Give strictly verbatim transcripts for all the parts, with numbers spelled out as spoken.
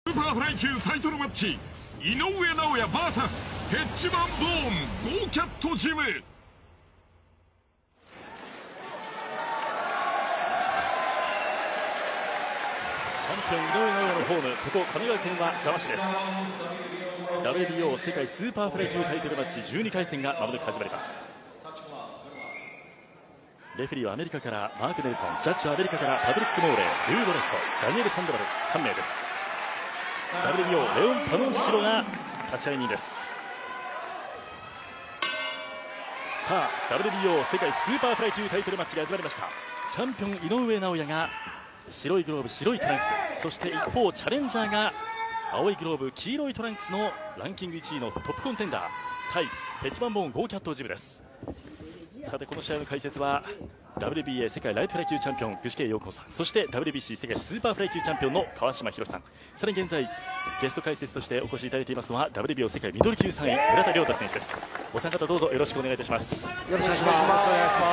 スーパーフライ級タイトルマッチ、井上尚弥 ブイエス ヘッジマンボーンゴーキャットジム。 チャンピオン井上尚弥のホーム、ここ神奈川県は座間市です。 ダブリュービーオー 世界スーパーフライ級タイトルマッチじゅうにかい戦がまもなく始まります。レフェリーはアメリカからマーク・ネルソン、ジャッジはアメリカからパトリック・モーレー、ルードレット、ダニエル・サンドバルさんめいです。 ダブリュービーオー レオン・パノンシロが立ち会い人です。さあ ダブリュービーオー 世界スーパーフライ級タイトルマッチが始まりました。チャンピオン井上尚弥が白いグローブ白いトランクス、そして一方チャレンジャーが青いグローブ黄色いトランクスのランキングいちいのトップコンテンダー対ヘッジマンボーンゴーキャットジムです。さてこの試合の解説は ダブリュービーエー 世界ライトフライ級チャンピオン具志堅用高さん、そして ダブリュービーシー 世界スーパーフライ級チャンピオンの川島博さん、さらに現在ゲスト解説としてお越しいただいていますのは ダブリュービーオー 世界ミドル級さんい村田亮太選手です。お三方どうぞよろしくお願いいたします。 よろしくお願いします。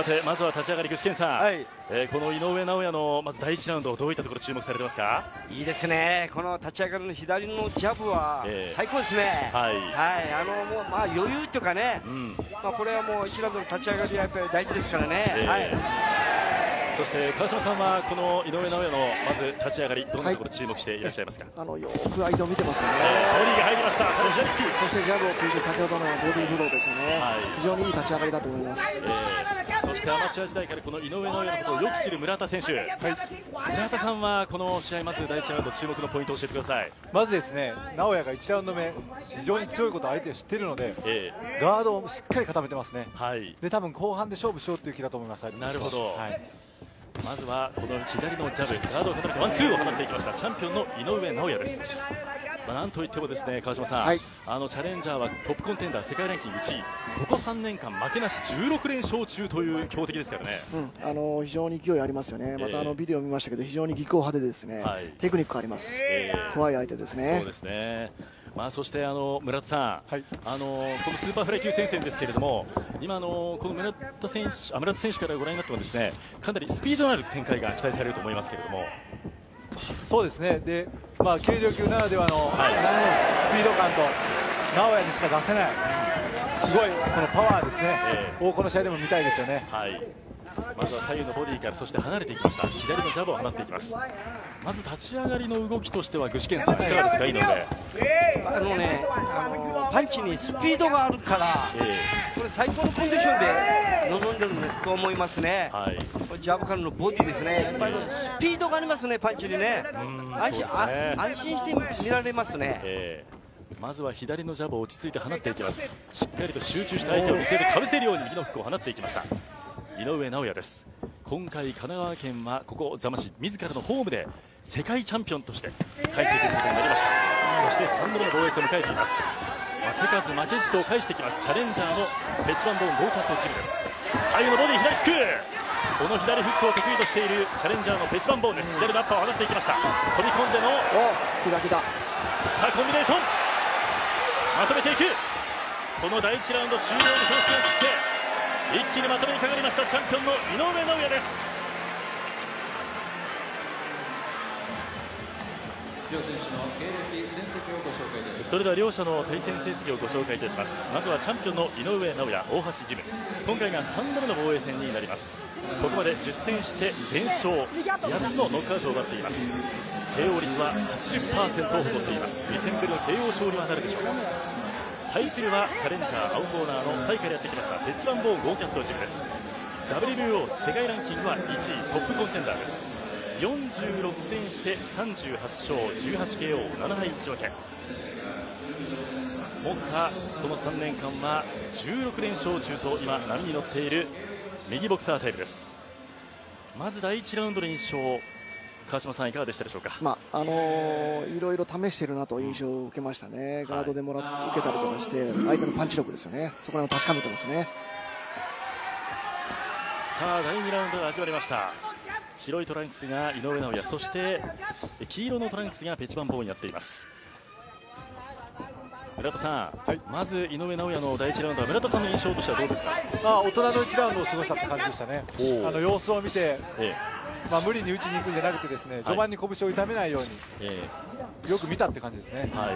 さてまずは立ち上がり具志堅さん、 はい、 えー、この井上尚弥のまずだいいちラウンドどういったところ注目されてますか？ いいですね、この立ち上がりの左のジャブは最高ですね。 えー、はい、 はい、あのもうまあ余裕というかね、うん、まあこれはもういちラウンドの立ち上がりはやっぱり大事ですからね。えー、はい、 そして川島さんはこの井上尚弥のまず立ち上がりどんなところ注目していらっしゃいますか？ はい、あのよく相手を見てますよね。 えー、ボディが入りました。そしてそしてジャブをついて先ほどのボディーブローですよね。はい、非常にいい立ち上がりだと思います。 えー、そしてアマチュア時代からこの井上尚弥のことをよく知る村田選手、はい、村田さんはこの試合まずだいいちラウンド注目のポイントを教えてください。 まずですね、尚弥がいちラウンド目非常に強いことを相手は知っているので、えー、ガードをしっかり固めてますね。はい、で多分後半で勝負しようという気だと思います。 なるほど、はい、まずはこの左のジャブガードを固めてワンツーを放っていきましたチャンピオンの井上尚弥です。まあ、なんといってもですね川島さん、はい、あのチャレンジャーはトップコンテンダー世界ランキングいちい、ここさんねんかん負けなしじゅうろくれんしょう中という強敵ですからね。 うん、あの非常に勢いありますよね。またあのビデオを見ましたけど非常に技巧派でですね、はい、テクニックあります、えー、怖い相手ですね。 そうですね。まあそしてあの村田さん、はい、あのこのスーパーフライ級戦線ですけれども、今あのこの村田選手、あ村田選手からご覧になってもですね、かなりスピードのある展開が期待されると思いますけれども。 そうですね。で、まあ軽量級ならではの、はい、スピード感と尚弥にしか出せないすごいこのパワーですね。えー、をこの試合でも見たいですよね。はい。 まずは左右のボディからそして離れていきました。左のジャブを放っていきます。まず立ち上がりの動きとしては具志堅さんいかがですか？井上。 あのね、あのパンチにスピードがあるから、えー、これ最高のコンディションで臨んでると思いますね。はい、ジャブからのボディですね。やっぱりスピードがありますね、パンチにね。安心、ね、安心して見られますね。えー、まずは左のジャブを落ち着いて放っていきます。しっかりと集中して相手を見せるかぶせるように右のフックを放っていきました井上尚弥です。今回神奈川県はここ座間市自らのホームで世界チャンピオンとして帰ってくることになりました。そしてさんどめの防衛戦を迎えています。負け数負けじと返してきますチャレンジャーのヘッジマンボーンゴーキャットジムです。左右のボディ左フック、この左フックを得意としているチャレンジャーのヘッジマンボーンです。左のアッパーを放っていきました。飛び込んでの左だ。 さあコンビネーションまとめていく。このだいいちラウンド終了に放水を切って一気にまとめにかかりましたチャンピオンの井上尚弥です。 両選手の経歴戦績をご紹介いたします。 それでは両者の対戦成績をご紹介いたします。まずはチャンピオンの井上尚弥大橋ジム、今回がさんどめの防衛戦になります。ここまでじゅっせんして全勝、やつのノックアウトを奪っています。 ケーオー 率は はちじゅっパーセント を誇っています。にせんぶりの ケーオー 勝利はなるでしょうか。対するはチャレンジャー青コーナーのタイからやってきましたヘッジマンボーンゴーキャットジムです。 ダブリュービーオー 世界ランキングはいちいトップコンテンダーです。よんじゅうろくせんしてさんじゅうはちしょうじゅうはちケーオーななはいいち分け。目下このさんねんかんはじゅうろくれんしょう中と今波に乗っている右ボクサータイプです。まずだいいちラウンドの印象、川島さんいかがでしたでしょうか。 まああのー、いろいろ試しているなという印象を受けましたね。ガードでもら、はい、受けたりとかして相手のパンチ力ですよね。そこら辺を確かめてますね。 さあだいにラウンドが始まりました。白いトランクスが井上尚弥、そして黄色のトランクスがペチバンボーンにやっています。村田さん、はい、まず井上尚弥のだいいちラウンドは村田さんの印象としてはどうですか。 まあ大人のいちラウンドを過ごしたって感じでしたね。あの様子を見て、ええ、 まあ、無理に打ちに行くんじゃなくてですね、序盤に拳を痛めないように、 えよく見たって感じですね。 はい、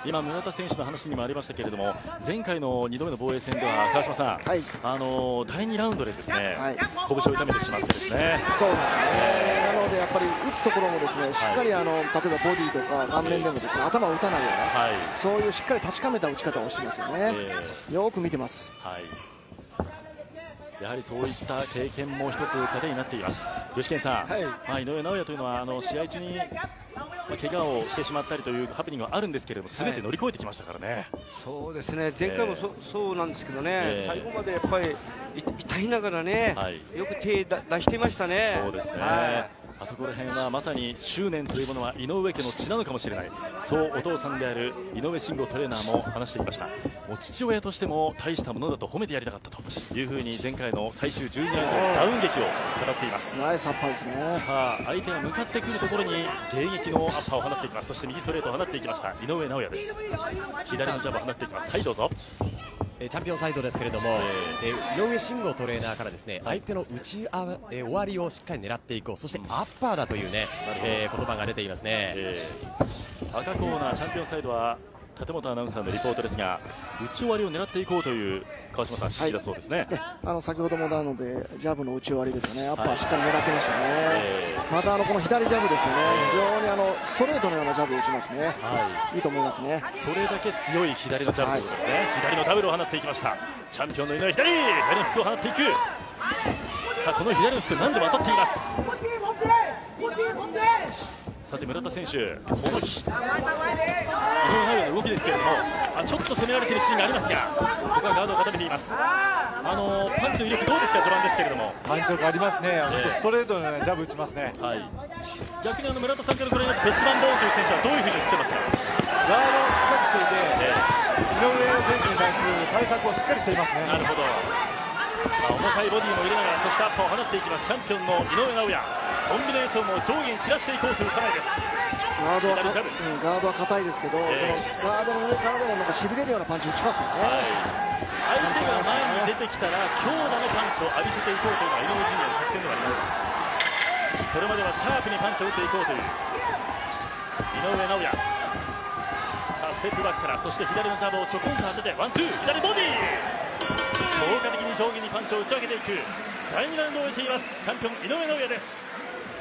今、村田選手の話にもありましたけれども、前回のにどめの防衛戦では川島さん、はい、あのだいにラウンドでですね、はい、拳を痛めてしまってですね。 そうですね。なのでやっぱり打つところもですね、しっかりあの、はい、例えばボディとか顔面でもですね、頭を打たないような、はい、そういうしっかり確かめた打ち方をしてますよね。えー、よく見てます。 はい。やはりそういった経験も一つ糧になっています。吉健さん、はい、まあ、井上尚弥というのはあの試合中に、まあ、怪我をしてしまったりというハプニングがあるんですけれども、すべて乗り越えてきましたからね。はい、 そうですね、前回も そ,、えー、そうなんですけどね、えー、最後までやっぱり痛いながらね、はい、よく手だ出していましたね。 そうですね、はい、あそこら辺はまさに執念というものは井上家の血なのかもしれない、そうお父さんである井上慎吾トレーナーも話していました。もう父親としても大したものだと褒めてやりたかったというふうに前回の最終じゅうにラウンドのダウン劇を語っています。 ナイスアッパーですね。 さあ相手が向かってくるところに迎撃のアッパーを放っていきます。そして右ストレートを放っていきました井上尚弥です。左のジャブを放っていきます。はい、どうぞ。 チャンピオンサイドですけれども、えー、井上慎吾トレーナーからですね、相手の打ちあ、えー、終わりをしっかり狙っていこう、そしてアッパーだというね、えー、言葉が出ていますね。 えー、赤コーナーチャンピオンサイドは立本アナウンサーのリポートですが、打ち終わりを狙っていこうという川島さん指示だそうですね。 はい、あの先ほどもなのでジャブの打ち終わりですよね。アッパーしっかり狙ってましたね。えー、またあのこの左ジャブですよね。非常にあのストレートのようなジャブを打ちますね。はい、いいと思いますね。 それだけ強い左のジャブということですね。はい、左のダブルを放っていきました。チャンピオンの井上、左左のフックを放っていく。さあこの左のフック何度も当たっています。さて村田選手、この日井上尚弥の動きですけれども、あちょっと攻められているシーンがありますが、ここはガードを固めています。あのパンチの威力どうですか、序盤ですけれども。 パンチ力ありますね。えー、ストレートの、ね、ジャブ打ちますね。 はい、逆にあの村田さんからご覧になってベチバンボーンという選手はどういうふうに映ってますか。 ガードをしっかりしていて、えー、井上選手に対する対策をしっかりしていますね。 なるほど。まあ、重たいボディも入れながら、そしてアッパーを放っていきます。チャンピオンの井上尚弥、コンビネーションを上下に散らしていこうという構えです。 ガードはか、うん、ガードは硬いですけど、えー、そのガードの上からでもなんかしびれるようなパンチ打ちますよね。はい、 相手が前に出てきたら強打のパンチを浴びせていこうというのが井上陣営の作戦ではあります。それまではシャープにパンチを打っていこうという井上尚弥。さあステップバックから、そして左のジャブをちょこんと当ててワンツー、左ボディー、効果的に上下にパンチを打ち上げていく。だいにラウンドを終えています。チャンピオン井上尚弥です。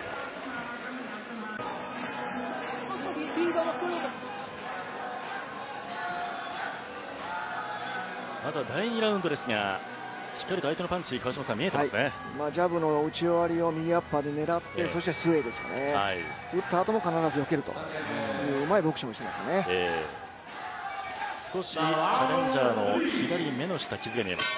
まずはだいにラウンドですが、しっかりと相手のパンチ、川島さん見えてますね。はい、 まあ、ジャブの打ち終わりを右アッパーで狙って、えー、そしてスウェーですよね。はい、打った後も必ず避けるといううまいボクシングをしてますね。えー、少しチャレンジャーの左目の下、傷が見えます。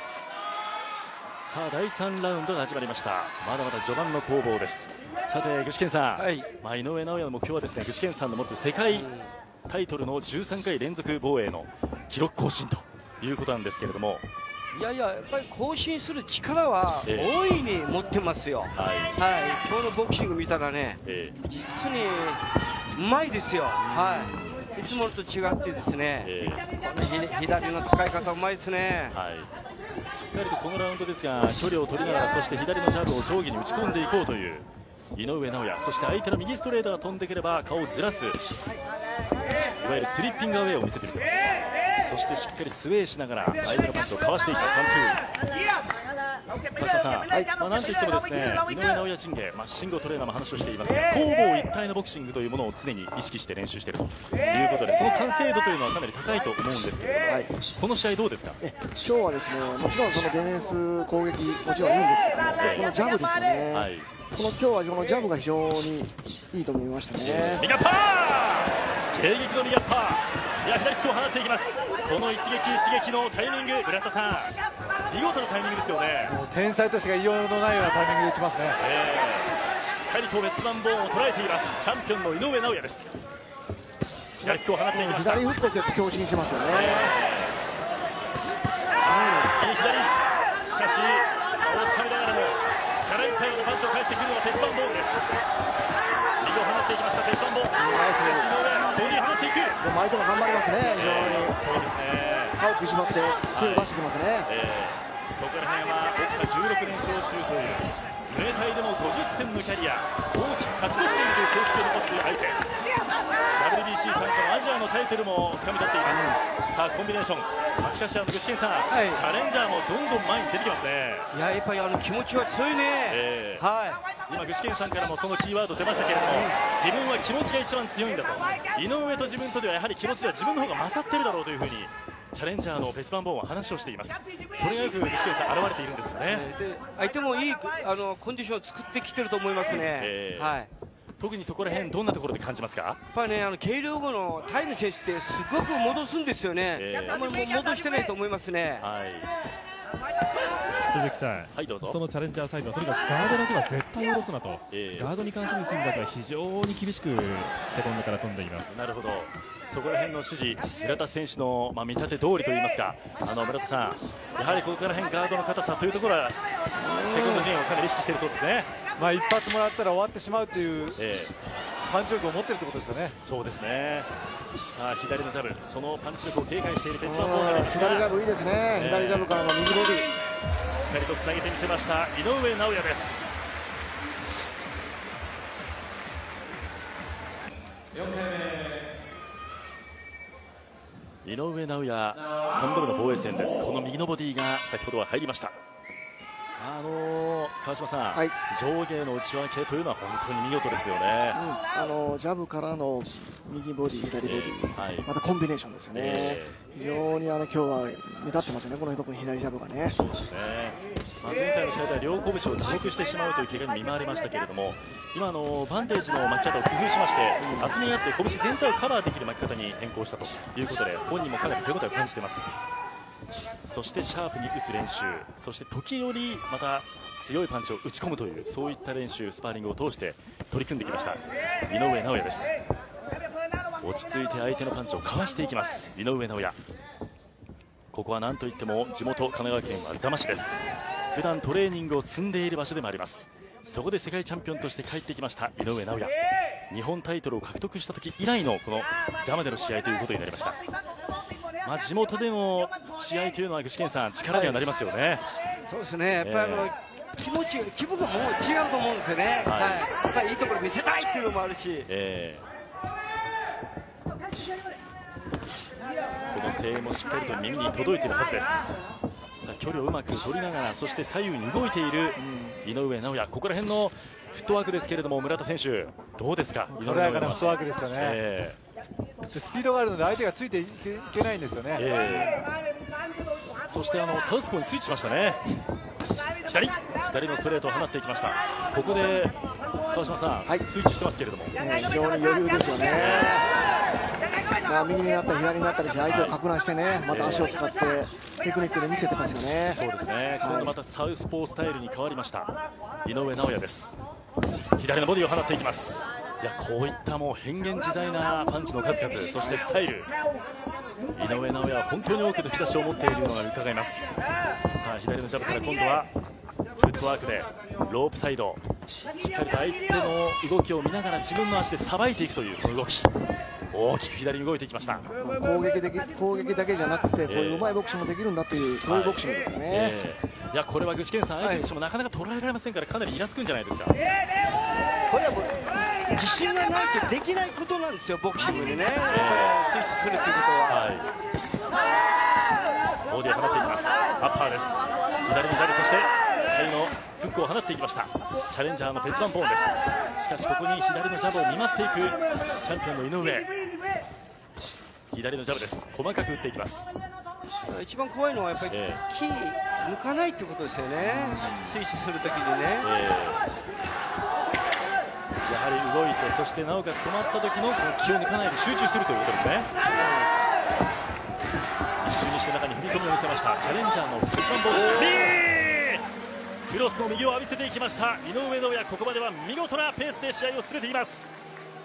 さあだいさんラウンドが始まりました。まだまだ序盤の攻防です。さて具志堅さん、はい、まあ、井上尚弥の目標はですね、具志堅さんの持つ世界タイトルのじゅうさんかい連続防衛の記録更新ということなんですけれども、 いやいや、やっぱり更新する力は大いに持ってますよ。えー、はい、はい、今日のボクシング見たらね、えー、実にうまいですよ。はい、いつものと違ってですね、えー、左の使い方うまいですね。はい、 しっかりとこのラウンドですが距離を取りながら、そして左のジャブを上下に打ち込んでいこうという井上尚弥。そして相手の右ストレートが飛んでくれば顔をずらす、いわゆるスリッピングアウェイを見せてみせます。そしてしっかりスウェーしながら相手のパンチをかわしていきます。ワンツー。川島さん、はい、まあ、なんといってもですね、井上尚弥陣営、まあ、慎吾トレーナーも話をしていますが、攻防一体のボクシングというものを常に意識して練習しているということで、その完成度というのはかなり高いと思うんですけれども、はい、この試合どうですか。 え今日はですね、もちろんそのディフェンス攻撃もちろんいいんですけども、はい、このジャブですよね。はい、この今日はこのジャブが非常にいいと思いましたね。 右アッパー、迎撃の右アッパー、いや左フックを放っていきます。この一撃一撃のタイミング、村田さん、見事なタイミングですよね。 もう天才としてが異様のないようなタイミングで打ちますね。 えー、しっかりと別番ボーンを捉えています。チャンピオンの井上尚弥です。左フックを放っていきました。 左フックを結構強振してますよね。 右、えー、左、しかし顔をつかみながらも力いっぱいのパンチを返してくるのが鉄番ボーンです。右を放っていきました鉄番ボーン。しかし井上ボディを放っていく。 でも相手も頑張りますね。非常に、 えー、そうですね。 歯を食いしばって手を出してきますね。 はい、えー、そこら辺は僕がじゅうろくれんしょう中という井ムエタイでもごじゅっせんのキャリア、大きく勝ち越しているという成績を残す相手。 ダブリュービーシー 参加のアジアのタイトルも掴み取っています。さあコンビネーション、まあ、しかしあの具志堅さん、はい、チャレンジャーもどんどん前に出てきますね。 いややっぱりあの気持ちは強いね、えー、はい、 今具志堅さんからもそのキーワード出ましたけれども、自分は気持ちが一番強いんだと、井上と自分とではやはり気持ちでは自分の方が勝ってるだろうというふうにチャレンジャーのベスバンボーンは話をしています。それがよく具志堅さん現れているんですよね。 で相手もいいあのコンディションを作ってきてると思いますね、えー、はい。 特にそこら辺どんなところで感じますか？やっぱりね、あの計量後のタイム選手ってすごく戻すんですよね、えー、あんまりもう戻してないと思いますね。はい、 鈴木さん、 はい、どうぞ。 そのチャレンジャーサイドはとにかくガードだけは絶対下ろすなと、えー、ガードに関する心理は非常に厳しくセコンドから飛んでいます。 なるほど、そこら辺の指示、村田選手の、まあ、見立て通りといいますか、あの村田さん、やはりここから辺ガードの硬さというところはセコンド陣をかなり意識しているそうですね。 まあ一発もらったら終わってしまうという、えー、パンチ力を持っているということですよね。 そうですね。さあ左のジャブ、そのパンチ力を警戒しているベンチワンボールですが、 左ジャブいいですね、えー、左ジャブからの右ボディ、しっかりとつなげてみせました井上尚弥です。 よんかいめ、 井上尚弥さんどめの防衛戦です。この右のボディが先ほどは入りました。あのー、川島さん、はい、上下の内訳というのは本当に見事ですよね、 うん、あのジャブからの右ボディ、左ボディ、えーはい、またコンビネーションですよね、えー、非常にあの今日は目立ってますよね、この特に左ジャブがね。 そうですね、まあ、前回の試合では両拳を打撲してしまうという怪我に見舞われましたけれども、今のバンテージの巻き方を工夫しまして、うん、厚みがあって拳全体をカバーできる巻き方に変更したということで、本人もかなり手応えを感じています。そしてシャープに打つ練習、そして時折また強いパンチを打ち込むという、そういった練習、スパーリングを通して取り組んできました井上尚弥です。落ち着いて相手のパンチをかわしていきます井上尚弥。ここは何といっても地元神奈川県は座間市です。普段トレーニングを積んでいる場所でもあります。そこで世界チャンピオンとして帰ってきました井上尚弥。日本タイトルを獲得した時以来のこの座間での試合ということになりました。まあ、地元での試合というのは具志堅さん、力にはなりますよね。はい、 そうですね、やっぱりあの、えー、気持ち、気分がもう違うと思うんですよね、はいはい、やっぱりいいところ見せたいっていうのもあるし、えー、この声援もしっかりと耳に届いているはずです。さあ距離をうまく取りながら、そして左右に動いている井上尚弥、ここら辺のフットワークですけれども、村田選手、どうですか、 井上尚弥のフットワークですよね。えースピードがあるので相手がついていけ、いけないんですよね、えー、そしてあのサウスポーにスイッチしましたね。左左のストレートを放っていきました。ここで川島さん、はい、スイッチしてますけれども、 えー、非常に余裕ですよね。まあ、右になったり左になったりして相手をか乱してね、また足を使ってテクニックで見せてますよね。 そうですね、今度またサウスポースタイルに変わりました井上尚弥です。左のボディを放っていきます。いや、こういったもう変幻自在なパンチの数々、そしてスタイル、井上尚弥は本当に多くの引き出しを持っているのが伺えます。さあ左のジャブから今度はフットワークでロープサイド、しっかりと相手の動きを見ながら自分の足でさばいていくというこの動き、大きく左に動いていきました。 攻撃的攻撃だけじゃなくて、こういううまいボクシングもできるんだという、そういうボクシングですよね。えー、いや、これは具志堅さん、相手としてもなかなか捉えられませんから、かなりイラつくんじゃないですか。 これはもう自信がないとできないことなんですよ、ボクシングにね、えー、スイッチするということは。 はい、ボディを放っていきます。アッパーです。左のジャブ、そして最後フックを放っていきました。チャレンジャーのペチバンボーンです。しかしここに左のジャブを見舞っていくチャンピオンの井上。左のジャブです。細かく打っていきます。 一番怖いのはやっぱり、えー、キー抜かないってことですよね、スイッチするときにね。えー、やはり動いて、そしてなおかつ止まった時のこの気を抜かないで集中するということですね。一瞬にして中に踏み込みを見せました。チャレンジャーのペチバンボーン、クロスの右を浴びせていきました井上尚弥。ここまでは見事なペースで試合を進めています。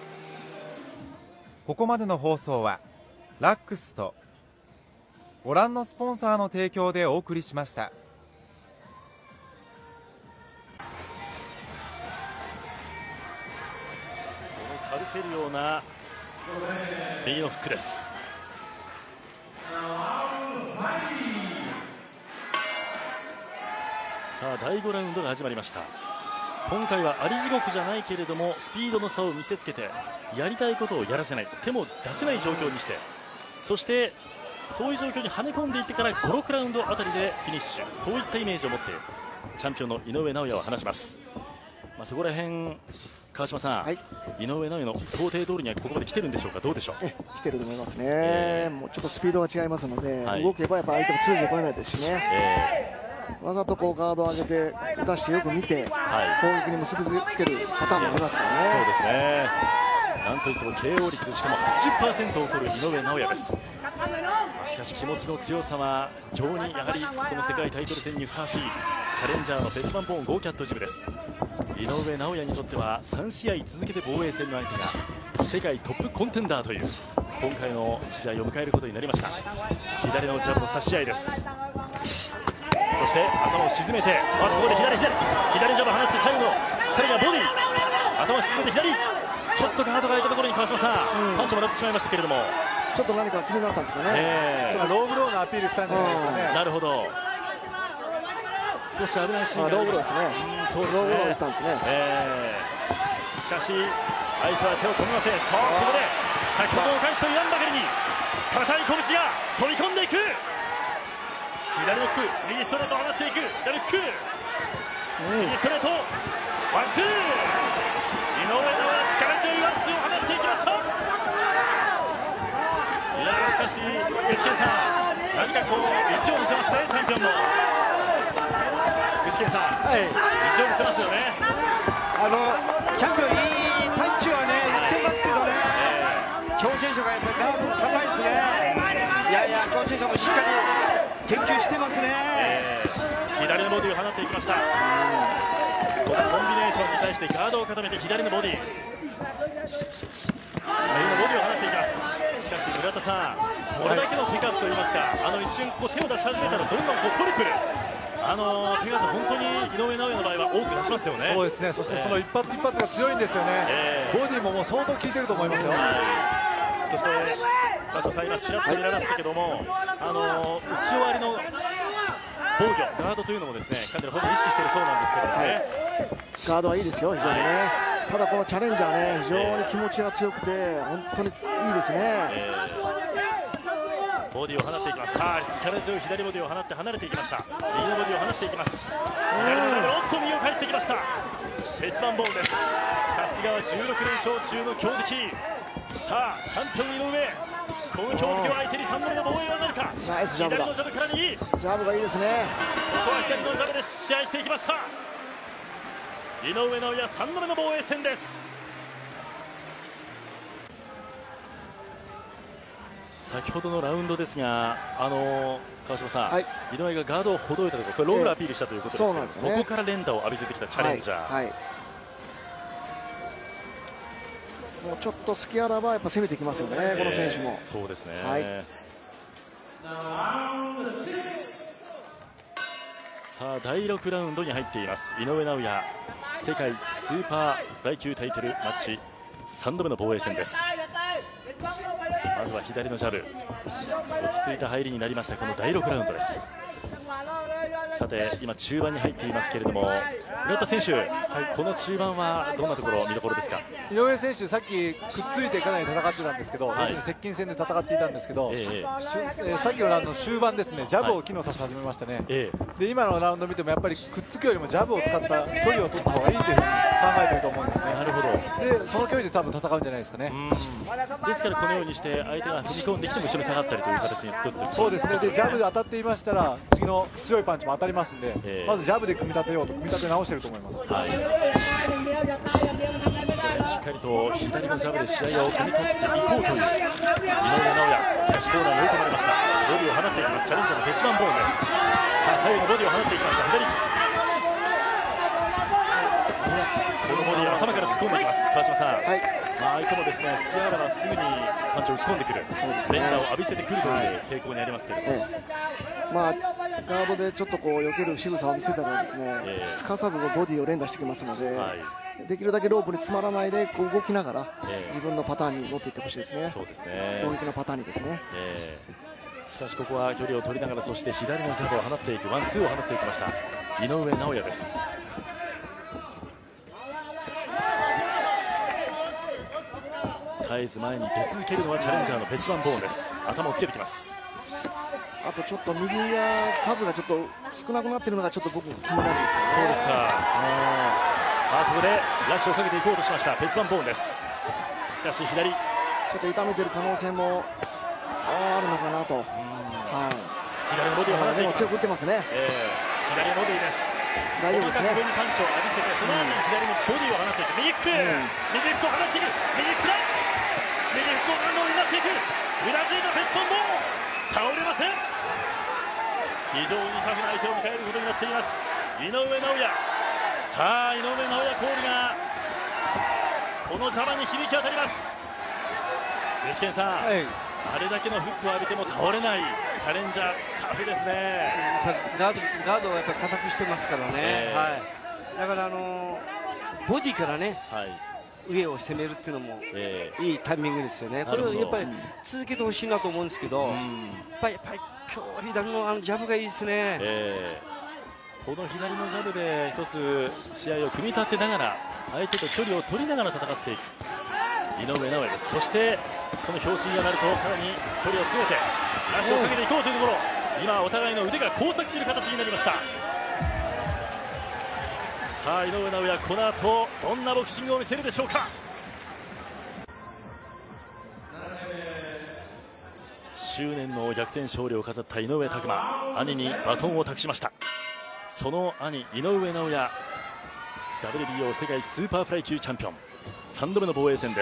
ここまでの放送はラックスとご覧のスポンサーの提供でお送りしました。 このかぶせるような右のフックです。さあだいごラウンドが始まりました。 今回はあり地獄じゃないけれどもスピードの差を見せつけてやりたいことをやらせない、手も出せない状況にして、そしてそういう状況にはめ込んでいってからご、ろくラウンドあたりでフィニッシュ、そういったイメージを持ってチャンピオンの井上尚弥は話します。まあ、そこら辺川島さん、はい、井上尚弥の想定通りにはここまで来てるんでしょうか、どうでしょう。 え来てると思いますね、えー、もうちょっとスピードが違いますので、はい、動けばやっぱ相手もついてこれないですしね、えー、わざとこうガードを上げて打たしてよく見て、はい、攻撃に結びつけるパターンもありますからね。 そうですね、なんといっても ケーオー 率しかも はちじゅっパーセント を誇る井上尚弥です。しかし気持ちの強さは非常にやはりこの世界タイトル戦にふさわしいチャレンジャーのペチマンボーンゴーキャットジムです。井上尚弥にとってはさん試合続けて防衛戦の相手が世界トップコンテンダーという今回の試合を迎えることになりました。左のジャブの差し合いです。そして頭を沈めて、あここで左左左ジャブ放って最後のさらにはボディ、頭を沈めて左、ちょっとガードが空いたところに川島さん、うん、パンチもらってしまいましたけれども、 ちょっと何か気になったんですかね、 えー、ローブローのアピールしたんじゃないですかね。 なるほど、少し危ないシーンがありました。 ローブローを打ったんですね、 えー、しかし相手は手を止めません。ストップここで先ほどお返しと言わんばかりに硬い拳が飛び込んでいく、左ノック、右ストレートを放っていく、左ノック、うん、右ストレートワンツー、井上尚弥力強いワンツーを放っていきました。いやしかし具志堅さん、何かこう意地を見せますね、チャンピオンの具志堅さん、はい、意地を見せますよね。 あのチャンピオンいいパンチはね打ってますけどね、えー、挑戦者がやっぱりガードが高いですね。いやいや挑戦者もしっかり研究してますね、 えー、左のボディを放っていきました。このコンビネーションに対してガードを固めて左のボディ、左のボディを放っていきます。しかし村田さん、これだけの手数といいますか、あの一瞬こう手を出し始めたらどんどんこうトリプル、あの手数本当に井上尚弥の場合は多く出しますよね。 そうですね、そしてその一発一発が強いんですよね、えー、ボディももう相当効いてると思いますよ、 はい、そして川島さん今ちらっと見られましたけども、あの打ち終わりの防御ガードというのもですねかなり本当に意識しているそうなんですけどもね、はい、 ガードはいいですよ非常にね、はい、ただこのチャレンジャーね非常に気持ちが強くて本当にいいですね、えー、ボディを放っていきます。さあ力強い左ボディを放って離れていきました。右のボディを放っていきます。左のボディをおっと右を返してきました。ペチマンボーンです。さすがはじゅうろくれんしょう中の強敵。さあチャンピオン井上、この強敵を相手にさんどめの防衛はなるか。 ナイスジャブだ。 左のジャブから右、ジャブがいいですね。 ここは左のジャブで試合していきました。井上尚弥さんどめの防衛戦です。先ほどのラウンドですが、あの川島さん、はい、井上がガードをほどいたところ、これロールアピールしたということですけど、えー そ, ですね、そこから連打を浴びせてきたチャレンジャー、はいはい、 もうちょっと隙あらばやっぱ攻めてきますよね、えー、この選手も。 そうですね、はい、さあだいろくラウンドに入っています。井上尚弥世界スーパーフライ級タイトルマッチさんどめの防衛戦です。まずは左のジャブ、落ち着いた入りになりましたこのだいろくラウンドです。さて今中盤に入っていますけれども、村田選手、はい、この中盤はどんなところ見どころですか。 井上選手さっきくっついてかなり戦ってたんですけど、はい、接近戦で戦っていたんですけど、えーえー、さっきのラウンドの終盤ですね、ジャブを機能させ始めましたね、はい、で今のラウンド見てもやっぱりくっつくよりもジャブを使った距離を取った方がいいというふうに考えていると思うんですね。 なるほど。 でその距離で多分戦うんじゃないですかね。 ですからこのようにして相手が踏み込んできても後ろに下がったりという形に作って、 そうですね。でジャブで当たっていましたら次の強いパンチも当たりますんで、えー、まずジャブで組み立てようと組み立て直していると思います。はい、 しっかりと左のジャブで試合を組み取っていこうという井上尚弥、しかしコーナーに追い込まれました。ボディを放っていきますチャレンジャーのペチマンボーンです。さあ最後のボディを放っていきました。左このボディを頭から突っ込んでいきます。川島さん、はい、まあ、相手もですね隙あらばすぐにパンチを打ち込んでくる、そうですね、連打を浴びせてくるという傾向にありますけれども、ええ、まあ、ガードでちょっとこう避ける仕草を見せたらですね、えー、すかさずボディを連打してきますので、はい、できるだけロープに詰まらないでこう動きながら、えー、自分のパターンに乗っていってほしいですね。 そうですね、 攻撃のパターンにですね、 えー、しかしここは距離を取りながらそして左のジャブを放っていくワンツーを放っていきました井上尚弥です。 絶えず前に出続けるのはチャレンジャーのペチバンボーンです。頭をつけてきます。 あとちょっと右が数がちょっと少なくなっているのがちょっと僕気になるんですよね。 そうですか。あここでラッシュをかけていこうとしましたペチバンボーンです。しかし左ちょっと痛めている可能性もあるのかなと。はい、 左のボディを放っています。 強く打ってますね。 えー、左のボディです。 大丈夫ですね。 上にパンチを浴びせて、その後に左のボディを放っていく。右フック、うん、右フックを放っていく。右フックだ。右フックを何度も奪っていく。うなずいたペチバンボーン。倒れません。非常にタフな相手を迎えることになっています。井上尚弥。さあ井上尚弥コールがこの座馬に響き当たります。具志堅さん、はい、あれだけのフックを浴びても倒れないチャレンジャー、タフですね。 ガード、ガードをやっぱり固くしてますからね、えーはい、だから、あのー、ボディからね、はい、上を攻めるっていうのも、えー、いいタイミングですよね。これをやっぱり続けてほしいなと思うんですけど、うん、やっぱり、やっぱり今日左のあのジャブがいいですね。えー、この左のジャブで一つ試合を組み立てながら相手と距離を取りながら戦っていく井上尚弥です。そしてこの表紙が鳴るとさらに距離を詰めてラッシュをかけていこうというところ、今お互いの腕が交錯する形になりました。さあ井上尚弥、この後どんなボクシングを見せるでしょうか。執念の逆転勝利を飾った井上拓真、兄にバトンを託しました。その兄井上尚弥、 ダブリュービーオー 世界スーパーフライ級チャンピオン、さんどめの防衛戦です。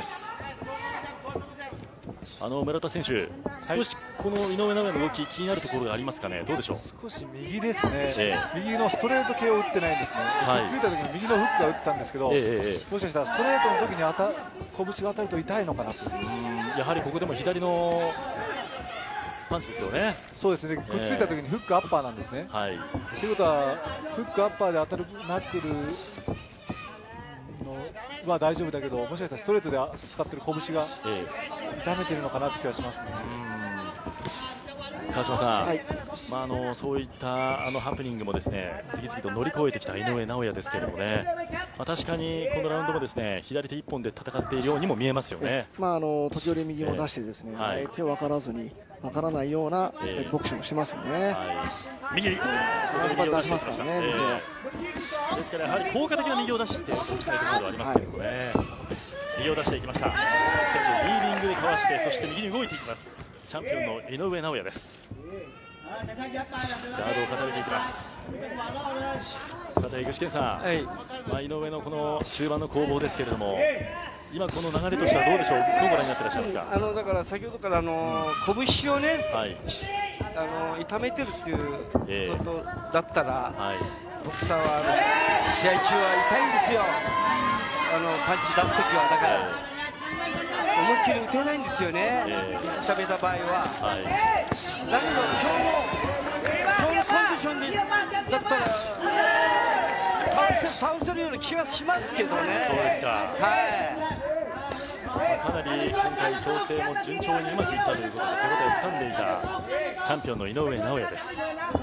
あの村田選手、少しこの井上尚弥の動き気になるところがありますかね。どうでしょう。 少し右ですね、ええ、右のストレート系を打ってないんですね、はい、ついた時に右のフックが打ってたんですけど、ええ、もしかしたらストレートの時に当た拳が当たると痛いのかなと。 やはりここでも左のパンチですよね。 そうですね、くっついた時にフックアッパーなんですね。はい、ということはフックアッパーで当たるナックルのは大丈夫だけど、もしかしたらストレートで使ってる拳が痛めてるのかなという気がしますね。 川島さん、はい、まあ、あのそういったあのハプニングもですね次々と乗り越えてきた井上尚弥ですけれどもね、まあ、確かにこのラウンドもですね左手一本で戦っているようにも見えますよね。 まあ、あの時折右を出してですね、えーはい、手を分からずに分からないような、えー、ボクシングをしてますよね。はい、 右に出しますからね、 えー、ですからやはり効果的な右を出しておきたいところではありますけれどもね、はい、右を出していきました。リーディングでかわして、そして右に動いていきます。チャンピオンの井上尚弥です。ガードを固めていきます。さて具志堅さん、はい、まあ、井上のこの終盤の攻防ですけれども、今この流れとしてはどうでしょう。どうご覧になっていらっしゃいますか。 あのだから先ほどからあの、うん、拳をね、はい、あの痛めてるっていうことだったら、えーはい、ボクサーはあの試合中は痛いんですよ。あのパンチ出すときはだから。えー思いっきり打てないんですよね、えー、痛めた場合は、はい、だけど今日も今日のコンディションでだったら倒せ、倒せるような気がしますけどね。 そうですか、はい、かなり今回調整も順調にうまくいったということで手応え掴んでいたチャンピオンの井上尚弥です。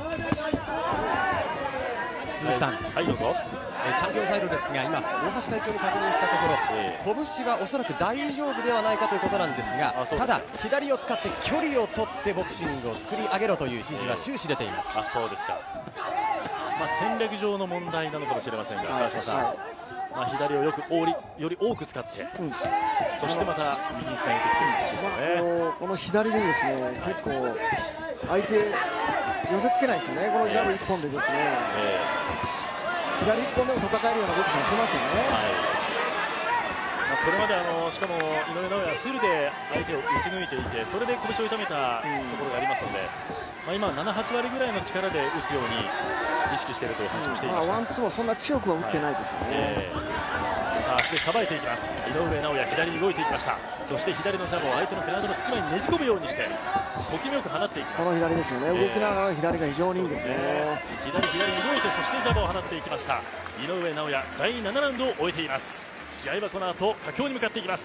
鈴木さん、 はい、どうぞ。 チャンピオンサイドですが今、大橋会長に確認したところ、えー、拳はおそらく大丈夫ではないかということなんですが、ただ、左を使って距離を取ってボクシングを作り上げろという指示は終始出ています。 えー、あそうですか、まあ、戦略上の問題なのかもしれませんが、川島さん、はい、まあ、左をよくおりより多く使って、うん、そしてまた右につなげていくんですよね。 まあ、この左でですね結構、相手寄せつけないですよね、このジャブいっぽんでですね。えー左一本でも戦えるようなボクシングしてますよね。はい、 まあ、これまであのしかも井上尚弥はフルで相手を打ち抜いていて、それで拳を痛めたところがありますので、まあ、今なな、はちわりぐらいの力で打つように意識しているという話をしていました。 まあ、ワンツーもそんな強くは打ってないですよね。はい、えー、足でさばいていきます。井上尚弥左に動いていきました。そして左のジャブを相手のペナントの隙間にねじ込むようにして小気味よく放っていきます。 この左ですよね、動きながら左が非常にいいんですね。 左左に動いて、そしてジャブを放っていきました。井上尚弥だいななラウンドを終えています。試合はこの後佳境に向かっていきます。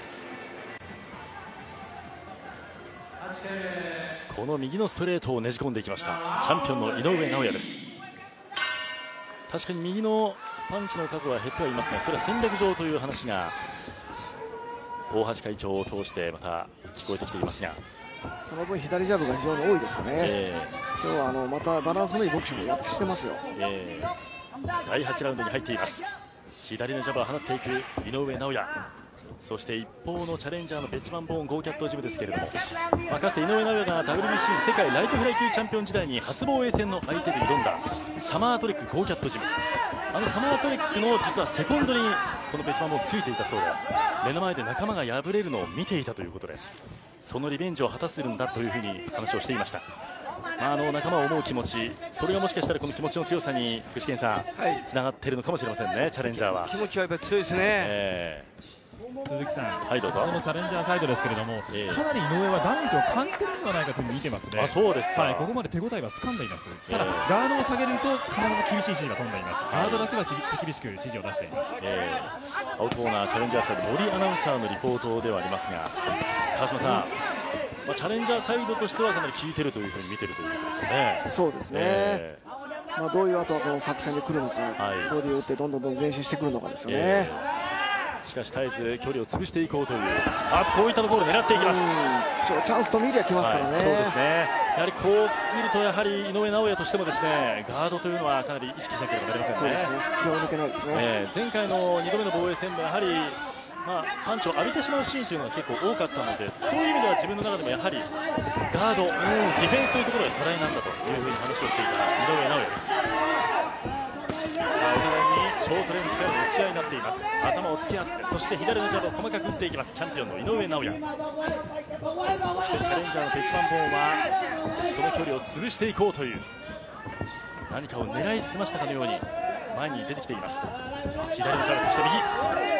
この右のストレートをねじ込んでいきましたチャンピオンの井上尚弥です。確かに右のパンチの数は減ってはいますが、それは戦略上という話が大橋会長を通してまた聞こえてきていますが、 その分左ジャブが非常に多いですよね、えー、今日はあのまたバランスのいいボクシングをやってしてますよ、 えー、だいはちラウンドに入っています。左のジャブを放っていく井上尚弥、そして一方のチャレンジャーのベッチマンボーンゴーキャットジムですけれども、まあ、かつて井上尚弥が ダブリュービーシー 世界ライトフライ級チャンピオン時代に初防衛戦の相手で挑んだサマートリックゴーキャットジム、あのサマートリックの実はセコンドにこのベッチマンボーンついていたそうで、目の前で仲間が敗れるのを見ていたということで、そのリベンジを果たせるんだというふうに話をしていました。まあ、あの仲間を思う気持ち、それがもしかしたらこの気持ちの強さに具志堅さん、はい、つながっているのかもしれませんね。チャレンジャーは気持ちはやっぱり強いですね、えー、鈴木さん、 はいどうぞ。 そのチャレンジャーサイドですけれども、えー、かなり井上はダメージを感じているのではないかというふうに見てますね。 あ、そうですか、 はい、ここまで手応えは掴んでいます。ただ、えー、ガードを下げると必ず厳しい指示が飛んでいます。ガードだけは手厳しく指示を出しています、 えー、青コーナーチャレンジャーサイド森アナウンサーのリポートではありますが、川島さん、まあ、チャレンジャーサイドとしてはかなり効いているというふうに見ているということですよね。 そうですね、えーまあ、どういう後はこの作戦で来るのか、はい、ボディを打ってどんどんどん前進してくるのかですよね、えー、しかし絶えず距離を潰していこうという、あとこういったところを狙っていきます。 ちょチャンスと見りゃ来ますからね、はい、 そうですね。やはりこう見るとやはり井上尚弥としてもですね、ガードというのはかなり意識しなければなりませんね。 そうですね、気を抜けないですね、えー、前回のにどめの防衛戦でやはりまあ、パンチを浴びてしまうシーンというのが結構多かったので、そういう意味では自分の中でもやはりガード、ディフェンスというところが課題なんだというふうに話をしていた井上尚弥です。さあお互いにショートレンジからの打ち合いになっています。頭を突き合って、そして左のジャブを細かく打っていきます、チャンピオンの井上尚弥。そしてチャレンジャーのベチマンボーンはその距離を潰していこうという、何かを狙いすましたかのように前に出てきています。左のジャブ、そして右。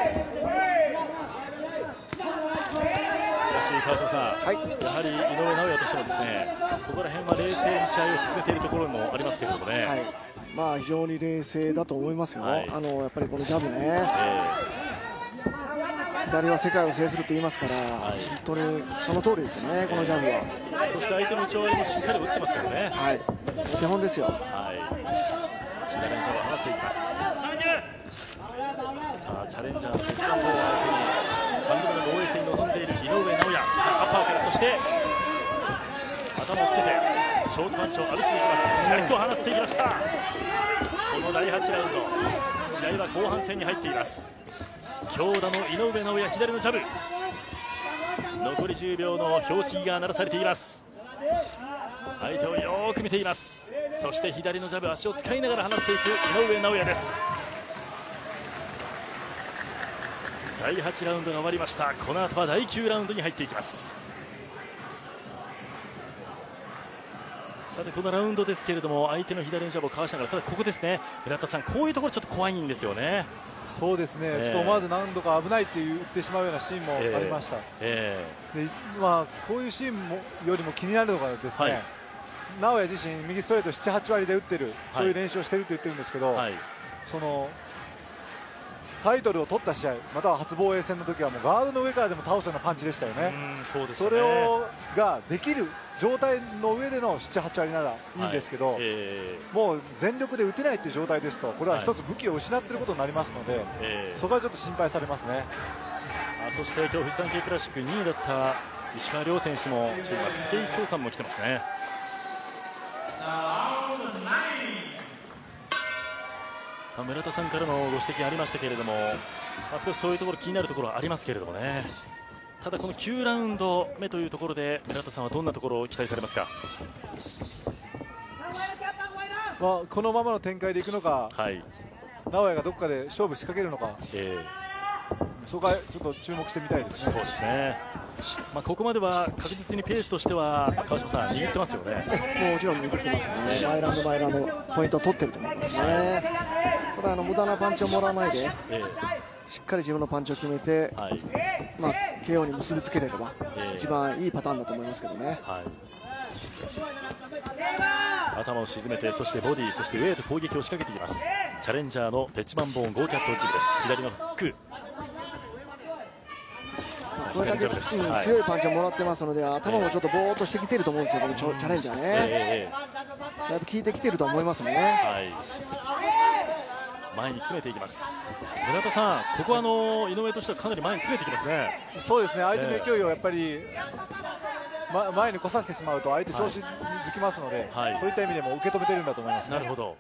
川島さん、はい、やはり井上尚弥としてもですね、ここら辺は冷静に試合を進めているところもありますけれどもね、はい、 まあ非常に冷静だと思いますよ、はい、あのやっぱりこのジャブね、えー、左は世界を制すると言いますから、はい、本当にその通りですよね、このジャブは。 そして相手の内割りもしっかり打ってますからね、 はい、手本ですよ、はい、 左のジャブを放っていきます。さあチャレンジャーのベチマンボーンを相手にさんどめの防衛戦に臨んでいる井上尚弥、アッパーから、そして頭をつけてショートパンチを浴びていきます。左と放っていきました。このだいはちラウンド、試合は後半戦に入っています。強打の井上尚弥、左のジャブ、残りじゅうびょうの標識が鳴らされています。相手をよーく見ています。そして左のジャブ、足を使いながら放っていく井上尚弥です。だいはちラウンドが終わりました。この後はだいきゅうラウンドに入っていきます。さてこのラウンドですけれども、相手の左のジャブをかわしながら、ただここですね、村田さん、こういうところちょっと怖いんですよね。 そうですね、えー、ちょっと思わず何度か危ないって言ってしまうようなシーンもありました、えーえー、でまあ、こういうシーンもよりも気になるのがですね、はい、尚弥自身右ストレートななはち割で打ってる、そういう練習をしていると言ってるんですけど、はい、そのタイトルを取った試合、または初防衛戦の時はもうガードの上からでも倒すようなパンチでしたよね。うん、そうですね。それをができる状態の上でのななはち割ならいいんですけど、はい、えー、もう全力で打てないという状態ですと、これは一つ武器を失っていることになりますので、はい、えー、そこはちょっと心配されますね。 あ、そして今日フジサンケイクラシックにいだった石川遼選手も来ています。武井壮さんも来てますね。村田さんからのご指摘ありましたけれども、まあ、少しそういうところ気になるところはありますけれどもね。ただこのきゅうラウンド目というところで村田さんはどんなところを期待されますか。 まあ、このままの展開でいくのか、はい、尚弥がどこかで勝負仕掛けるのか、えー、そこはちょっと注目してみたいですね。 そうですね。まあ、ここまでは確実にペースとしては川島さん握ってますよね。 もちろん握ってますよね。マイラウンドマイラウンドポイントを取ってると思いますね。ただあの無駄なパンチをもらわないで、えー、しっかり自分のパンチを決めて、はい、まあ、ケーオー に結びつければ、えー、一番いいパターンだと思いますけどね。はい、 頭を沈めて、そしてボディ、そして上へと攻撃を仕掛けていきます。チャレンジャーのペッチマンボーンゴーキャットチームです。左のフック、 これだけ、うん、強いパンチをもらってますので、頭もちょっとぼーっとしてきてると思うんですよ、このチャレンジャーね、えー、だいぶ効いてきてると思いますね。はい、 前に詰めていきます。村田さん、ここはあの井上としてはかなり前に詰めてきますね。 そうですね、相手の勢いをやっぱり、ま、前に来させてしまうと相手調子にづきますので、はい、そういった意味でも受け止めてるんだと思います、ね、 なるほど。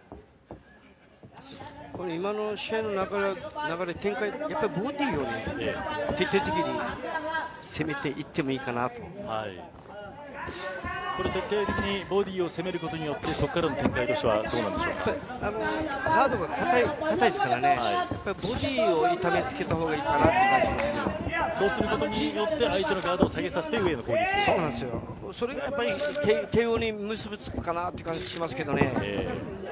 これ今の試合の流れ、流れ展開、やっぱりボディをね、ええ、徹底的に攻めていってもいいかなと。 はい、これ徹底的にボディを攻めることによってそこからの展開としてはどうなんでしょうか。 あのガードが硬い硬いですからね、はい、やっぱりボディを痛めつけた方がいいかなって感じますね。 そうすることによって相手のガードを下げさせて上への攻撃。 そうなんですよ。それがやっぱり ケーオー に結びつくかなって感じしますけどね。え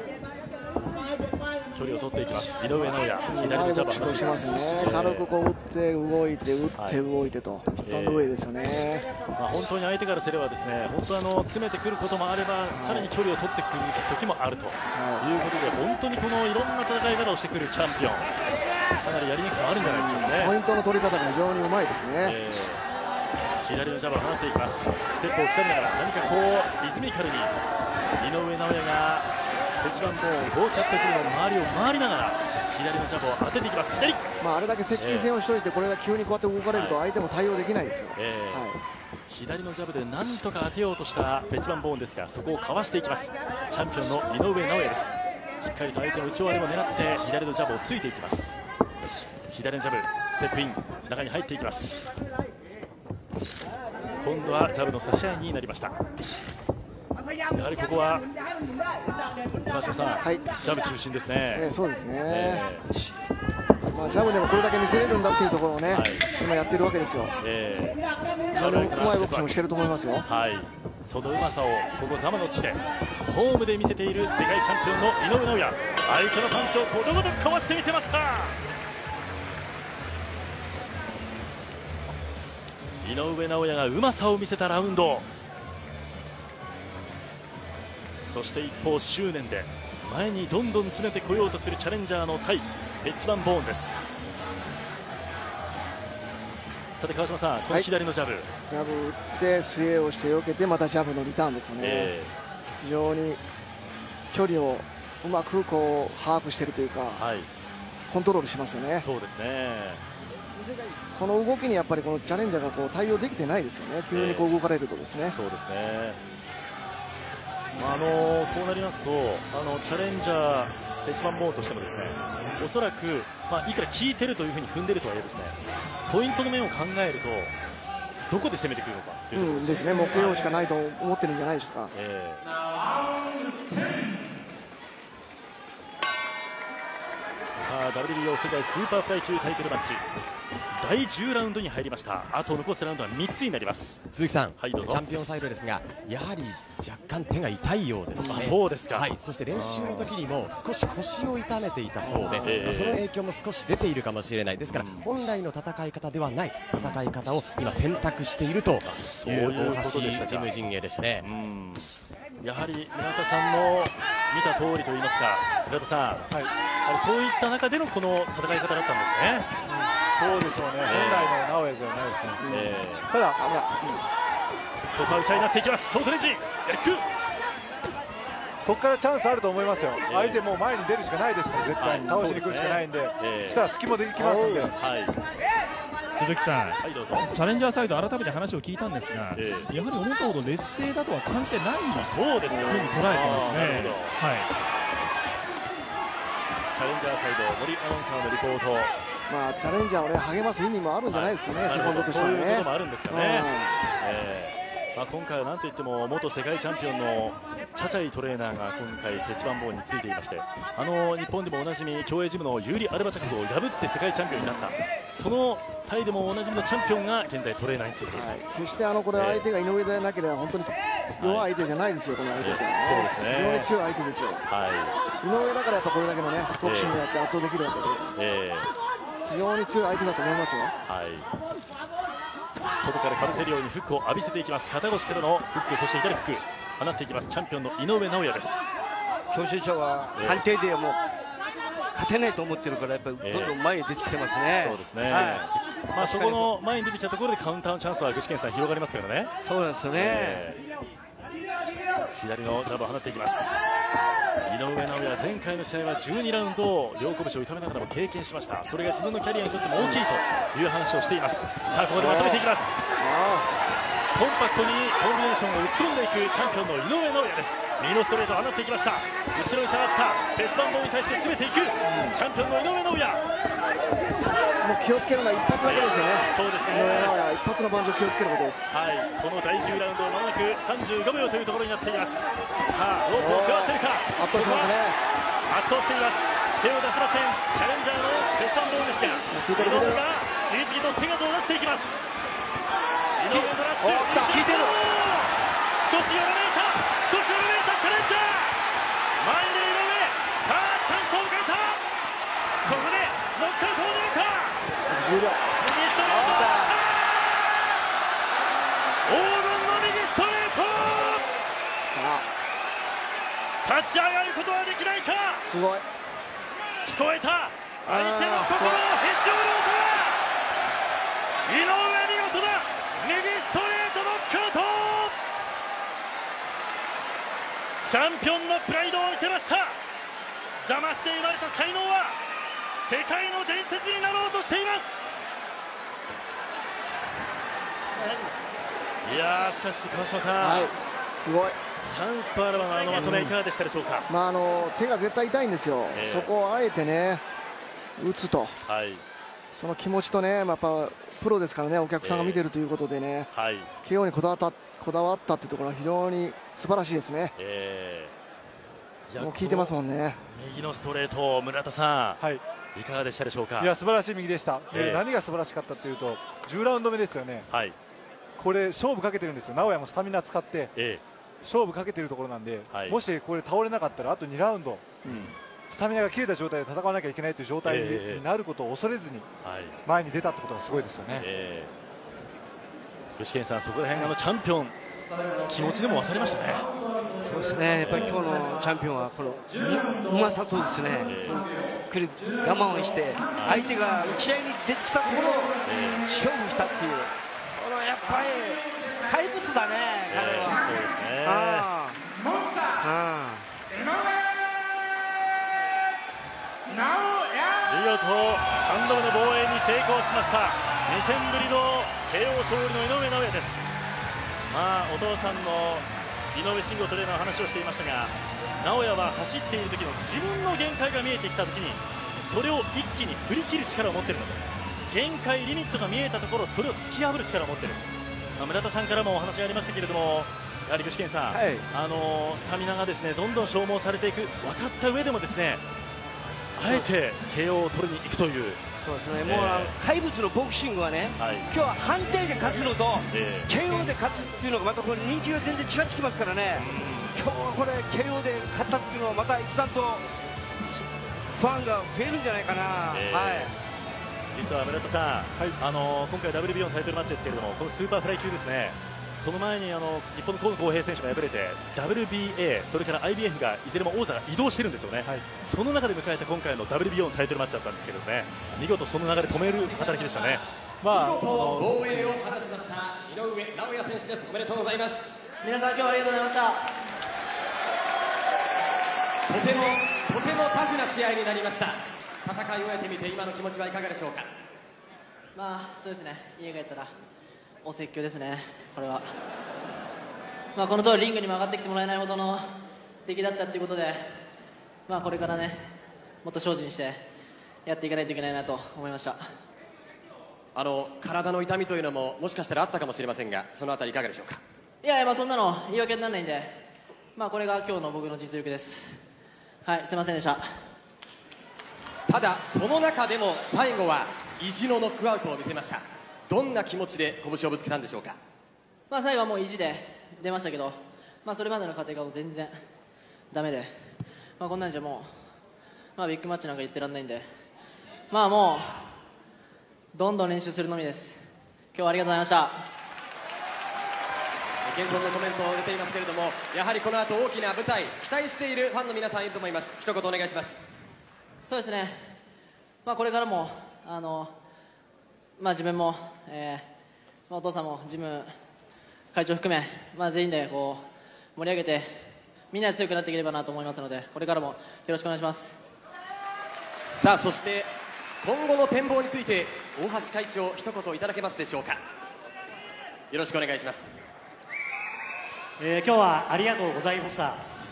ー、距離を取っていきます。井上尚弥、左のジャブをしますね。軽くこう打って動いて打って動いてと、ヒットアンドウェイですよね。 えー、まあ本当に相手からすればですね、本当あの詰めてくることもあれば、はい、さらに距離を取ってくる時もあるということで、本当にこのいろんな戦い方をしてくるチャンピオン、かなりやりにくさあるんじゃないでしょうかね。 ポイントの取り方が非常にうまいですね。 えー、左のジャブを放っていきます。ステップを刻みながら何かこうリズミカルに井上尚弥がペチバンボーンゴーキャットジムの周りを回りながら左のジャブを当てていきます。左、 まあ、あれだけ接近戦をしておいて、これが急にこうやって動かれると相手も対応できないですよ。 えーはい、左のジャブで何とか当てようとしたペチバンボーンですが、そこをかわしていきます。チャンピオンの井上尚弥です。しっかりと相手の内割りも狙って左のジャブをついていきます。左のジャブ、ステップイン、中に入っていきます。今度はジャブの差し合いになりました。やはりここは川島さん、はい、ジャブ中心ですね。 えー、そうですね、えーまあ、ジャブでもこれだけ見せれるんだっていうところをね、はい、今やってるわけですよ。えー、ジャブうまいボクシングをしてると思いますよ。 はい、そのうまさをここザマの地でホームで見せている世界チャンピオンの井上尚弥、相手のパンチをことごとくかわしてみせました。井上尚弥がうまさを見せたラウンド。そして一方執念で前にどんどん詰めてこようとするチャレンジャーの対ペチバンボーンです。さて川島さん、この左のジャブ、はい、 ジャブ打ってスエーをして避けてまたジャブのリターンですよね。えー、非常に距離をうまくこう把握しているというか、はい、コントロールしますよね。 そうですね。 この動きにやっぱりこのチャレンジャーがこう対応できてないですよね。急にこう動かれるとですね。えー、 そうですね。あのこうなりますと、あのチャレンジャーペチバンボーンとしてもですね、おそらく、まあ、いくら効いてるというふうに踏んでるとはいえですね、ポイントの面を考えるとどこで攻めてくるのかというところですね。 うんですね、目標しかないと思ってるんじゃないですか。えー、 さあ ダブリュービーオー 世界スーパーフライ級タイトルマッチだいじゅうラウンドに入りました。あと残すラウンドはみっつになります。 鈴木さん、 はい、どうぞ。 チャンピオンサイドですが、やはり若干手が痛いようですね。 あ、そうですか。 はい、そして練習の時にも少し腰を痛めていたそうで、えー、その影響も少し出ているかもしれない。ですから、うん、本来の戦い方ではない戦い方を今選択しているという大橋ジム陣営でしたね。うん、 やはり村田さんの見た通りといいますか、村田さん、はい、あれそういった中でのこの戦い方だったんですね。 そうでしょうね、えー、本来の直江じゃないですね。えー、ただ、危ない、 ここは打ち合いになっていきます。ショートレンジ、やりく、 ここからチャンスあると思いますよ。えー、相手も前に出るしかないですから、絶対に、はい、倒しに来るしかないんで、で、ね、えー、したら隙もできますんで。はい、 鈴木さん、はい、どうぞ。チャレンジャーサイド改めて話を聞いたんですが、えー、やはり思ったほど劣勢だとは感じてないんだ、 そうですよ、 ふうに捉えてますね。はい、 チャレンジャーサイド森アナウンサーのリポート。 まあ、チャレンジャーを、ね、励ます意味もあるんじゃないですかね、はい、セコンドとしてはね。 そういうこともあるんですかね。えーまあ、今回はなんといっても元世界チャンピオンのチャチャイトレーナーが今回ペチバンボーンについていまして、あの日本でもおなじみ競泳ジムのユーリ・アルバチャコフを破って世界チャンピオンになった、そのタイでもおなじみのチャンピオンが現在トレーナーについている、はい、 決してあのこれ相手が井上でなければ本当に弱い相手じゃないですよ、この相手って、ね、 そうですね、 非常に強い相手ですよ、はい、井上だからやっぱこれだけのねボクシングをやって圧倒できるわけで、えー非常に強い相手だと思いますよ。はい、外からかぶせるようにフックを浴びせていきます。肩越しからのフック、そして左フック放っていきます。チャンピオンの井上尚弥です。 挑戦者は判定でもう勝てないと思ってるから、やっぱりどんどん前に出てきてますね。えー、そうですね、はい、 まあそこの前に出てきたところでカウンターのチャンスは具志堅さん広がりますからね。 そうなんですよね、 えー、左のジャブを放っていきます。 井上尚弥、前回の試合はじゅうにラウンドを両拳を痛めながらも経験しました。それが自分のキャリアにとっても大きいという話をしています。さあここでまとめていきます。コンパクトにコンビネーションを打ち込んでいくチャンピオンの井上尚弥です。右のストレート放っていきました。後ろに下がった鉄板棒に対して詰めていくチャンピオンの井上尚弥。 もう気をつけるのは一発だけですよね。 そうですね。 井上尚弥一発の盤上気をつけることです。 はい、このだいじゅうラウンドまもなくさんじゅうごびょうというところになっています。さあロープを食わせるか。 圧倒しますね。 圧倒しています。手を出せませんチャレンジャーの鉄板棒ですが、井上が次々と手数を出していきます。井上のラッシュ、 効いてる。 少しよろめいた、少しよろめいたチャレンジャー、前で井上、さあチャンスを迎えた。ここでノックアウトを狙うか。 じゅうびょう。 右ストレート、黄金の右ストレート、立ち上がることはできないか。 すごい。 聞こえた相手の心をへし折る音が。井上見事だ、右ストレートノックアウト。チャンピオンのプライドを見せました。座間市で生まれた才能は世界の伝説になろうとしています。いやーしかし川島さん、 はい、すごい。 チャンスとあらばのあのまとめいかがでしたでしょうか。 まああの手が絶対痛いんですよ、 えー、 そこをあえてね打つと、 はい、 その気持ちとね、まあ、やっぱプロですからね、お客さんが見てるということでね、 えーはい、 ケーオー にこだわったこだわったっていうところは非常に素晴らしいですね。 えー、もう効いてますもんね。 右のストレート、村田さん、 はい、 いかがでしたでしょうか。 いや素晴らしい右でした、 えー、 何が素晴らしかったというとじゅうラウンド目ですよね、はい、これ勝負かけてるんですよ。直哉もスタミナ使って、えー勝負かけているところなんで、はい、もしこれ倒れなかったらあとにラウンド、うん、スタミナが切れた状態で戦わなきゃいけないという状態になることを恐れずに前に出たってことがすごいですよね。 えー、吉健さん、そこら辺あのチャンピオン気持ちでも勝りましたね。 そうですね、やっぱり今日のチャンピオンはこのうまさとですね、えー、くり我慢をして相手が打ち合いに出てきたところを勝負したっていう、このやっぱり怪物だね、彼は。 えー、そうですね。 ああ見事さんどめの防衛に成功しました。にせんぶりのケーオー勝利の井上尚弥です。まあお父さんの井上慎吾トレーナーの話をしていましたが、尚弥は走っている時の自分の限界が見えてきた時にそれを一気に振り切る力を持っているので、限界リミットが見えたところそれを突き破る力を持っている。まあ、村田さんからもお話がありましたけれども、やはり具志堅さん、はい、あのー、スタミナがですねどんどん消耗されていく分かった上でもですね、あえて ケーオー を取りに行くという。 そうですね、えー、もう怪物のボクシングはね、はい、今日は判定で勝つのと、えー、ケーオー で勝つっていうのがまたこれ人気が全然違ってきますからね、うん、今日はこれ ケーオー で勝ったっていうのはまた一段とファンが増えるんじゃないかな。えーはい、 実は村田さん、はい、あのー、今回 ダブリュービーオー のタイトルマッチですけれども、このスーパーフライ級ですね、その前にあの日本の河野浩平選手が敗れて ダブリュービーエー それから アイビーエフ がいずれも王座が移動してるんですよね、はい、その中で迎えた今回の ダブリュービーオー のタイトルマッチだったんですけどね、見事その流れ止める働きでしたね。 まあ、見事防衛を果たしました井上尚弥選手です。おめでとうございます。 皆さん今日はありがとうございました。 とてもとてもタフな試合になりました。戦い終えてみて今の気持ちはいかがでしょうか。 まあそうですね、家帰ったらお説教ですね、これは。まあこの通りリングにも上がってきてもらえないほどの出来だったということで、まあこれからねもっと精進してやっていかないといけないなと思いました。 あの体の痛みというのももしかしたらあったかもしれませんが、そのあたりいかがでしょうか。 いやいや、まあそんなの言い訳にならないんで、まあこれが今日の僕の実力です。はい、すいませんでした。 ただその中でも最後は意地のノックアウトを見せました。どんな気持ちで拳をぶつけたんでしょうか。 まあ最後はもう意地で出ましたけど、まあそれまでの過程がもう全然ダメで、まあこんなんじゃもう、まあビッグマッチなんか言ってらんないんで、まあもうどんどん練習するのみです。今日はありがとうございました。 現存のコメントを出ていますけれども、やはりこの後大きな舞台期待しているファンの皆さんいると思います。一言お願いします。 そうですね、まあこれからもあのまあ自分も、えーまあ、お父さんもジム会長含め、まあ、全員でこう盛り上げてみんなで強くなっていければなと思いますので、これからもよろしくお願いします。 さあ、そして今後の展望について大橋会長、一言いただけますでしょうか。よろしくお願いします。 えー、今日はありがとうございました。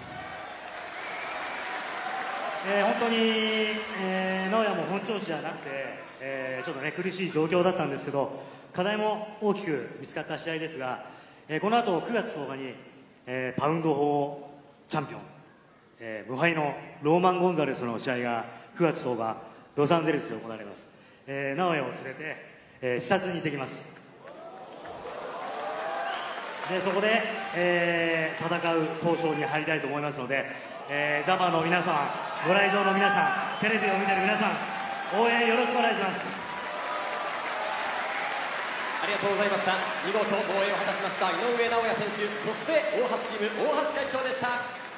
えー、本当に、えー、直哉も本調子じゃなくて、えー、ちょっとね苦しい状況だったんですけど、課題も大きく見つかった試合ですが、えー、この後くがつとおかに、えー、パウンド法チャンピオン、えー、無敗のローマン・ゴンザレスの試合がくがつとおかロサンゼルスで行われます。えー、直哉を連れて、えー、視察に行ってきます。でそこで、えー、戦う交渉に入りたいと思いますので、えー、ザマの皆さん、ご来場の皆さん、テレビを見ている皆さん、応援よろしくお願いします。 ありがとうございました。見事防衛を果たしました井上尚弥選手、そして大橋義務大橋会長でした。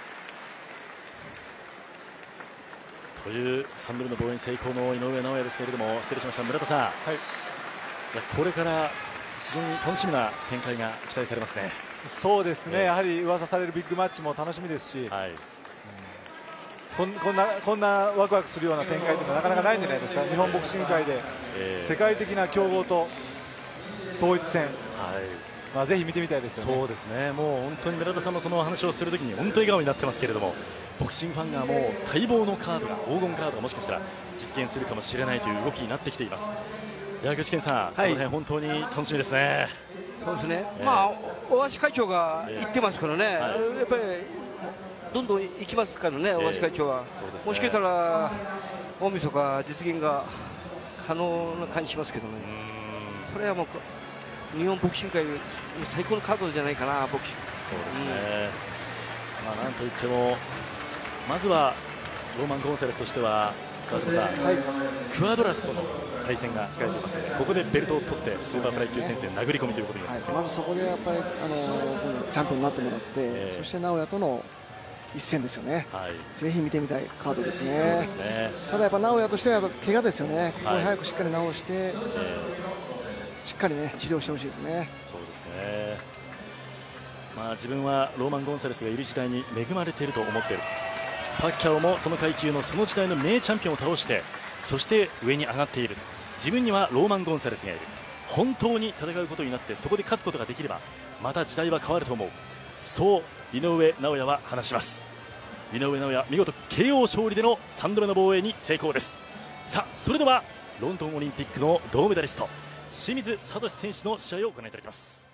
というさんどめの防衛成功の井上尚弥ですけれども、失礼しました。村田さん、はい、いやこれから非常に楽しみな展開が期待されますね。 そうですね、えー、やはり噂されるビッグマッチも楽しみですし、はい、うん、こん、こんなこんなワクワクするような展開というのはなかなかないんじゃないですか。日本ボクシング界で世界的な強豪と統一戦、はい、まあ、ぜひ見てみたいですよね。 そうですね、もう本当に村田さんのその話をするときに本当に笑顔になってますけれども、ボクシングファンがもう待望のカードが、黄金カードがもしかしたら実現するかもしれないという動きになってきています。いや、具志堅さん、はい、その辺本当に楽しみですね。 そうですね、えー、まあ大橋会長が言ってますからね、えーはい、やっぱりどんどん行きますからね、大橋会長は、えーそうですね、もしかしたら大晦日実現が可能な感じしますけどね。それはもう日本ボクシング界最高のカードじゃないかな、ボクシング。 そうですね、うん、まあ、なんといってもまずはローマン・ゴンサレスとしては川島さん、はい、クアドラスとの対戦が控えていますので、ここでベルトを取ってスーパーフライ級戦線殴り込みということになります、ね、 はい、まずそこでやっぱり、あのー、チャンピオンになってもらって、えー、そして直哉との一戦ですよね、はい、ぜひ見てみたいカードですね。そうですね、ただやっぱ直哉としてはやっぱ怪我ですよね、ここ早くしっかり治して、えー、しっかりね治療してほしいですね。 そうですね、まあ、自分はローマン・ゴンサレスがいる時代に恵まれていると思っている。パッキャオもその階級のその時代の名チャンピオンを倒して、そして上に上がっている。自分にはローマン・ゴンサレスがいる。本当に戦うことになってそこで勝つことができればまた時代は変わると思う。そう井上尚弥は話します。井上尚弥、見事 ケーオー 勝利でのさんどめの防衛に成功です。さあ、それではロンドンオリンピックの銅メダリスト清水聡選手の試合をご覧いただきます。